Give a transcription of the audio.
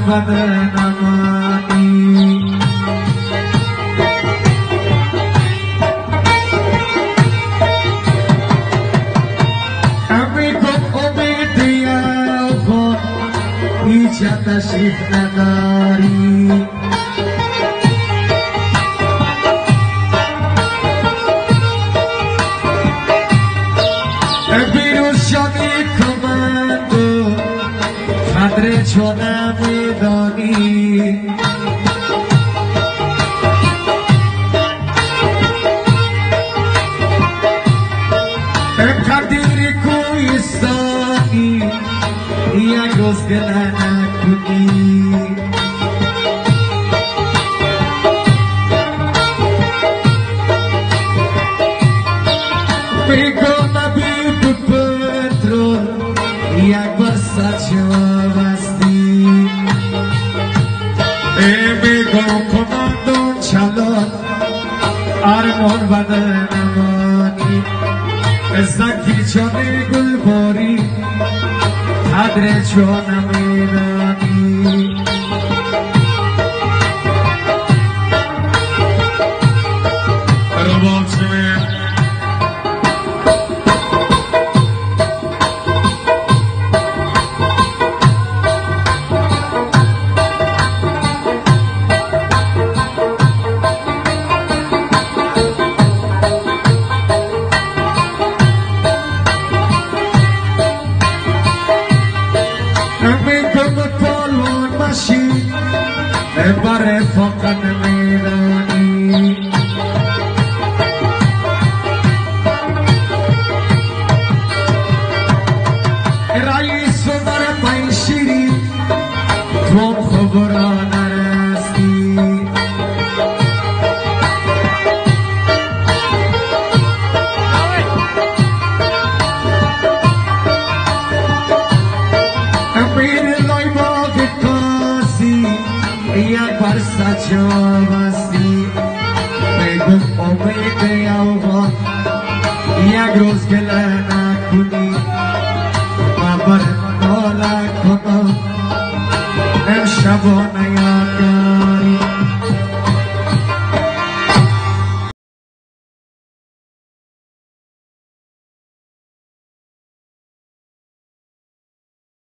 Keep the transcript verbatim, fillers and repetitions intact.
بدنمانی امی کن امیدی کن هیچ تشریف نداری بیروز شدی کمندو قدر چون نمیدانی قدری کویستانی یک روز گله نکنی میگم نبی پترول یک بار سچه بستی میگم کماندون چلان آرمان بدنمانی زکی چانه گل باری قدر چون نمیدانی رباب چمه بره فقط میدانی رئیس در پایشیری تو خبرا نرستی امیر لای باگ کاسی یک بار سچا بستی بگم امید یوغا یک روز گله نکنی ما بر ناله کنم امشب و نیاد